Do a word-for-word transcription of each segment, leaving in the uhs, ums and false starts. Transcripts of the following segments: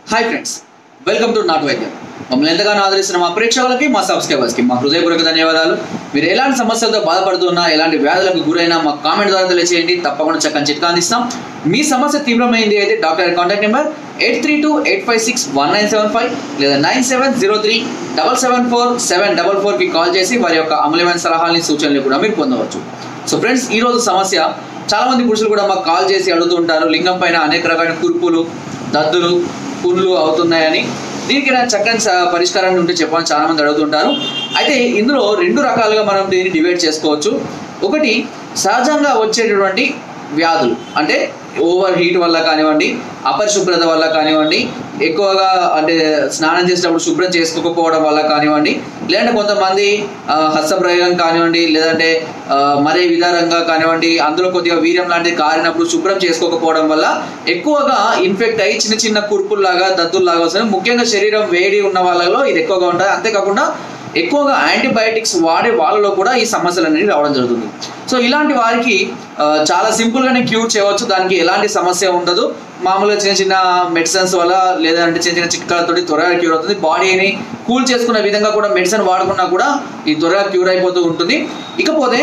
Hi friends, welcome to నాటు వైద్యం. మమ్మల్ని ఎంతగానో ఆదరిస్తున్న మా ప్రేక్షకులకి, మా సబ్స్క్రైబర్స్కి మా హృదయపూర్వక ధన్యవాదాలు. మీరు ఎలాంటి సమస్యలతో బాధపడుతున్నా, ఎలాంటి వ్యాధులకు గురైనా మా కామెంట్ ద్వారా తెలియజేయండి. తప్పకుండా చక్కని చిట్కా అందిస్తాం. మీ సమస్య తీవ్రమైంది అయితే doctor contact number eight three two eight five six one nine seven five లేదా nine seven zero three double seven four seven double ఫోర్కి కాల్ చేసి వారి యొక్క అమూల్యమైన సలహాలని, సూచనలు కూడా మీరు పొందవచ్చు. సో ఫ్రెండ్స్, ఈరోజు సమస్య చాలా మంది పురుషులు కూడా మాకు కాల్ చేసి అడుగుతుంటారు, లింగం పైన అనేక రకాల కుర్పులు, దద్దులు, పుండ్లు అవుతున్నాయని. దీనికి నా చక్కని పరిష్కారాన్ని ఉంటే చెప్పని చాలా మంది అడుగుతుంటారు. అయితే ఇందులో రెండు రకాలుగా మనం దీన్ని డివైడ్ చేసుకోవచ్చు. ఒకటి సహజంగా వచ్చేటటువంటి వ్యాధులు, అంటే ఓవర్ హీట్ వల్ల కానివ్వండి, అపరిశుభ్రత వల్ల కానివ్వండి, ఎక్కువగా అంటే స్నానం చేసేటప్పుడు శుభ్రం చేసుకోకపోవడం వల్ల కానివ్వండి, లేదంటే కొంతమంది హస్తప్రయోగం కానివ్వండి, లేదంటే మరే విధానంగా కానివ్వండి, అందులో కొద్దిగా వీర్యం లాంటిది కారినప్పుడు శుభ్రం చేసుకోకపోవడం వల్ల ఎక్కువగా ఇన్ఫెక్ట్ అయ్యి చిన్న చిన్న కుర్పుల్లాగా, దద్దుల్లాగా వస్తుంది. ముఖ్యంగా శరీరం వేడి ఉన్న వాళ్ళలో ఇది ఎక్కువగా ఉంటుంది. అంతేకాకుండా ఎక్కువగా యాంటీబయాటిక్స్ వాడే వాళ్ళలో కూడా ఈ సమస్యలు అనేవి రావడం జరుగుతుంది. సో ఇలాంటి వారికి చాలా సింపుల్గానే క్యూర్ చేయవచ్చు. దానికి ఎలాంటి సమస్య ఉండదు. మామూలుగా చిన్న చిన్న మెడిసిన్స్ వల్ల, లేదంటే చిన్న చిన్న చిట్కాలతో త్వరగా క్యూర్ అవుతుంది. బాడీని కూల్ చేసుకునే విధంగా కూడా మెడిసిన్ వాడుకున్నా కూడా ఈ త్వరగా క్యూర్ అయిపోతూ ఉంటుంది. ఇకపోతే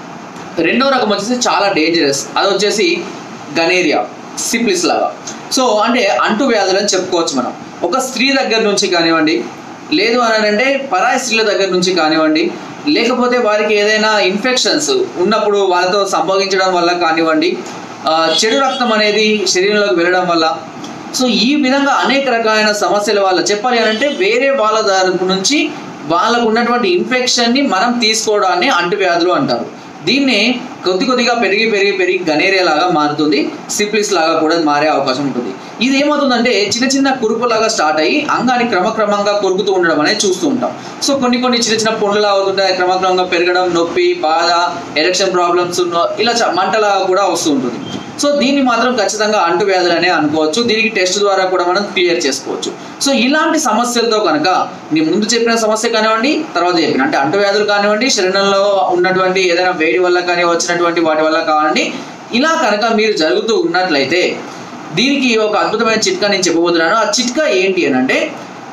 రెండో రకం వచ్చేసి చాలా డేంజరస్. అది వచ్చేసి గనేరియా, సిఫిలిస్ లాగా. సో అంటే అంటు వ్యాధులు అని చెప్పుకోవచ్చు మనం. ఒక స్త్రీ దగ్గర నుంచి కానివ్వండి, లేదు అని అంటే పరాయి స్త్రీల దగ్గర నుంచి కానివ్వండి, లేకపోతే వారికి ఏదైనా ఇన్ఫెక్షన్స్ ఉన్నప్పుడు వాళ్ళతో సంభోగించడం వల్ల కానివ్వండి, చెడు రక్తం అనేది శరీరంలోకి వెళ్ళడం వల్ల, సో ఈ విధంగా అనేక రకాలైన సమస్యల వల్ల చెప్పాలి అని అంటే వేరే వాళ్ళ తరపు నుంచి వాళ్ళకు ఉన్నటువంటి ఇన్ఫెక్షన్ని మనం తీసుకోవడాన్ని అంటువ్యాధులు అంటారు. దీన్ని కొద్ది కొద్దిగా పెరిగి పెరిగి పెరిగి గనేరియా లాగా మారుతుంది. సిఫిలిస్ లాగా కూడా మారే అవకాశం ఉంటుంది. ఇది ఏమవుతుందంటే చిన్న చిన్న కురుపులాగా స్టార్ట్ అయ్యి అంగాన్ని క్రమక్రమంగా కొరుకుతూ ఉండడం అనేది చూస్తూ ఉంటాం. సో కొన్ని కొన్ని చిన్న చిన్న పుండ్లులా అవుతుంటాయి. క్రమక్రమంగా పెరగడం, నొప్పి, బాధ, ఎరెక్షన్ ప్రాబ్లమ్స్, ఇలా మంటలా కూడా వస్తూ ఉంటుంది. సో దీన్ని మాత్రం ఖచ్చితంగా అంటువ్యాధులు అనే అనుకోవచ్చు. దీనికి టెస్ట్ ద్వారా కూడా మనం క్లియర్ చేసుకోవచ్చు. సో ఇలాంటి సమస్యలతో కనుక నేను ముందు చెప్పిన సమస్య కానివ్వండి, తర్వాత చెప్పిన అంటే అంటువ్యాధులు కానివ్వండి, శరీరంలో ఉన్నటువంటి ఏదైనా వేడి వల్ల కానీ వచ్చినటువంటి వాటి వల్ల కానివ్వండి, ఇలా కనుక మీరు జరుగుతూ ఉన్నట్లయితే దీనికి ఒక అద్భుతమైన చిట్కా నేను చెప్పబోతున్నాను. ఆ చిట్కా ఏంటి అని అంటే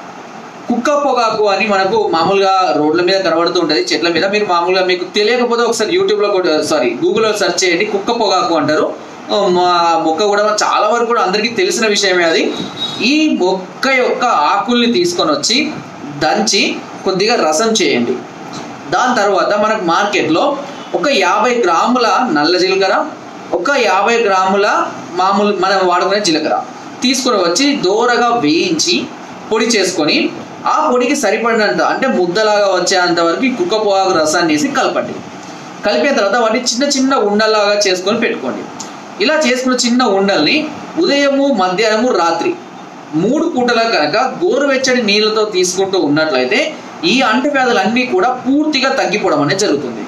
కుక్క పొగాకు అని మనకు మామూలుగా రోడ్ల మీద కనబడుతూ ఉంటుంది, చెట్ల మీద. మీరు మామూలుగా మీకు తెలియకపోతే ఒకసారి యూట్యూబ్లో సారీ గూగుల్లో సెర్చ్ చేయండి. కుక్క పొగాకు అంటారు. మొక్క కూడా చాలా వరకు కూడా అందరికీ తెలిసిన విషయమే అది. ఈ మొక్క యొక్క ఆకుల్ని తీసుకొని వచ్చి దంచి కొద్దిగా రసం చేయండి. దాని తర్వాత మనకు మార్కెట్లో ఒక యాభై గ్రాముల నల్ల జీలకర్ర, ఒక యాభై గ్రాముల మామూలు మనం వాడుకునే జీలకర్ర తీసుకొని వచ్చి దోరగా వేయించి పొడి చేసుకొని, ఆ పొడికి సరిపడినంత అంటే ముద్దలాగా వచ్చేంత వరకు కుక్క పొగాకు రసాన్ని వేసి కలపండి. కలిపిన తర్వాత వాటిని చిన్న చిన్న ఉండలాగా చేసుకొని పెట్టుకోండి. ఇలా చేసుకున్న చిన్న ఉండల్ని ఉదయము, మధ్యాహ్నము, రాత్రి మూడు పూటలా కనుక గోరువెచ్చని నీళ్ళతో తీసుకుంటూ ఉన్నట్లయితే ఈ అంటువ్యాధులన్నీ కూడా పూర్తిగా తగ్గిపోవడం అనేది జరుగుతుంది.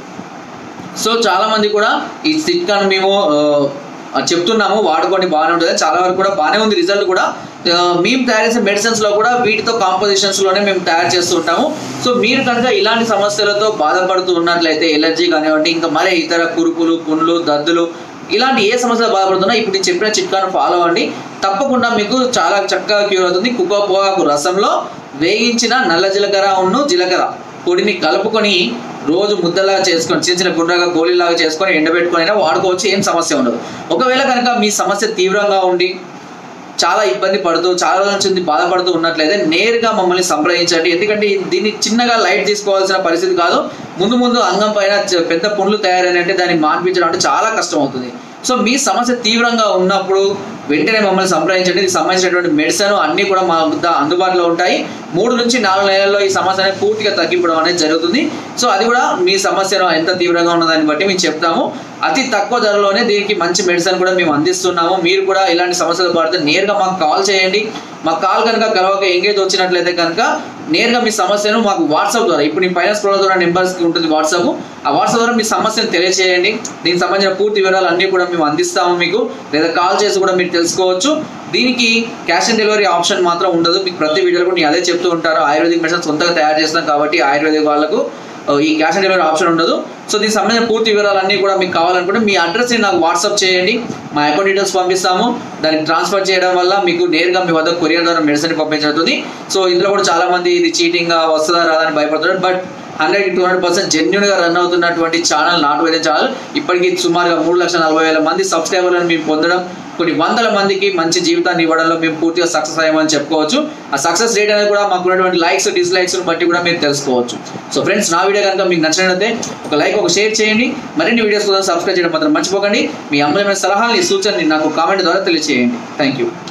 సో చాలా మంది కూడా ఈ చిట్కాను మేము చెప్తున్నాము, వాడుకోండి, బాగానే ఉంటుంది. చాలా వరకు కూడా బాగానే ఉంది రిజల్ట్ కూడా. మేము తయారు చేసే మెడిసిన్స్లో కూడా వీటితో కాంపోజిషన్స్లోనే మేము తయారు చేస్తూ ఉంటాము. సో మీరు కనుక ఇలాంటి సమస్యలతో బాధపడుతూ ఉన్నట్లయితే, ఎలర్జీ కానివ్వండి, ఇంకా మరే ఇతర కురుపులు, పుండ్లు, దద్దులు, ఇలాంటి ఏ సమస్యలు బాధపడుతున్నా ఇప్పుడు నేను చెప్పిన చిట్కాను ఫాలో అవ్వండి. తప్పకుండా మీకు చాలా చక్కగా క్యూర్ అవుతుంది. కుక్క పొగాకు రసంలో వేయించిన నల్ల జీలకర్ర ఉన్ను జీలకర్ర పొడిని కలుపుకొని రోజు ముద్దలా చేసుకొని చిన్న చిన్న గుండ్రగా గోళీలాగా చేసుకొని ఎండబెట్టుకొని అయినా వాడుకోవచ్చు. ఏం సమస్య ఉండదు. ఒకవేళ కనుక మీ సమస్య తీవ్రంగా ఉండి చాలా ఇబ్బంది పడుతూ చాలా రోజుల నుంచి బాధపడుతూ ఉన్నట్లయితే నేరుగా మమ్మల్ని సంప్రదించండి. ఎందుకంటే దీన్ని చిన్నగా లైట్ తీసుకోవాల్సిన పరిస్థితి కాదు. ముందు ముందు అంగం పైన పెద్ద పుండ్లు తయారైనంటే దాన్ని మాన్పించడం అంటే చాలా కష్టం అవుతుంది. సో మీ సమస్య తీవ్రంగా ఉన్నప్పుడు వెంటనే మమ్మల్ని సంప్రదించండి. దీనికి సంబంధించినటువంటి మెడిసిన్ అన్నీ కూడా మా వద్ద అందుబాటులో ఉంటాయి. మూడు నుంచి నాలుగు నెలల్లో ఈ సమస్య అనేది పూర్తిగా తగ్గిపోవడం అనేది జరుగుతుంది. సో అది కూడా మీ సమస్యను ఎంత తీవ్రంగా ఉన్నదాన్ని బట్టి మేము చెప్తాము. అతి తక్కువ ధరలోనే దీనికి మంచి మెడిసిన్ కూడా మేము అందిస్తున్నాము. మీరు కూడా ఇలాంటి సమస్యలు పడితే నేరుగా మాకు కాల్ చేయండి. మా కాల్ కనుక కలవక ఎంగేజ్ వచ్చినట్లయితే కనుక నేరుగా మీ సమస్యను మాకు వాట్సాప్ ద్వారా, ఇప్పుడు నేను పైన స్క్రోల్ ద్వారా నెంబర్స్కి ఉంటుంది వాట్సాప్, ఆ వాట్సాప్ ద్వారా మీ సమస్యను తెలియజేయండి. దీనికి సంబంధించిన పూర్తి వివరాలు అన్నీ కూడా మేము అందిస్తాము మీకు, లేదా కాల్ చేసి కూడా మీరు తెలుసుకోవచ్చు. దీనికి క్యాష్ ఆన్ డెలివరీ ఆప్షన్ మాత్రం ఉండదు. మీకు ప్రతి వీడియోలో కూడా నేను అదే చెప్తూ ఉంటారు. ఆయుర్వేదిక్ మెడిసిన్ సొంతగా తయారు చేస్తాం కాబట్టి ఆయుర్వేదిక్ వాళ్ళకు ఈ క్యాష్ ఆన్ డెలివరీ ఆప్షన్ ఉండదు. సో దీనికి సంబంధించిన పూర్తి వివరాలన్నీ కూడా మీకు కావాలనుకుంటే మీ అడ్రస్ని నాకు వాట్సాప్ చేయండి, మా అకౌంట్ డీటెయిల్స్ పంపిస్తాము. దానికి ట్రాన్స్ఫర్ చేయడం వల్ల మీకు నేరుగా మీ వద్ద కొరియర్ ద్వారా మెడిసిన్ పంపించబడుతుంది. సో ఇందులో కూడా చాలా మంది ఇది చీటింగ్ గా వస్తుందా రాదా అని భయపడుతున్నారు. But hundred two hundred percent genuine గా రన్ అవుతున్నటువంటి ఛానల్ నాటు వైద్యం ఛానల్. ఇప్పటికీ సుమారుగా మూడు లక్షల నలభై వేల మంది సబ్స్క్రైబర్లను మేము పొందడం, కొన్ని వందల మందికి మంచి జీవితాన్ని ఇవ్వడంలో మేము పూర్తిగా సక్సెస్ అయ్యామని చెప్పుకోవచ్చు. ఆ సక్సెస్ రేట్ అనేది కూడా మాకు ఉన్నటువంటి లైక్స్ డిస్లైక్స్ బట్టి కూడా మీరు తెలుసుకోవచ్చు. సో ఫ్రెండ్స్, నా వీడియో కనుక మీకు నచ్చినట్లయితే ఒక లైక్, ఒక షేర్ చేయండి. మరిన్ని వీడియోస్ కోసం సబ్స్క్రైబ్ చేయడం మాత్రం మర్చిపోకండి. మీ అమూల్యమైన సలహాలని, సూచనని నాకు కామెంట్ ద్వారా తెలియజేయండి. Thank you.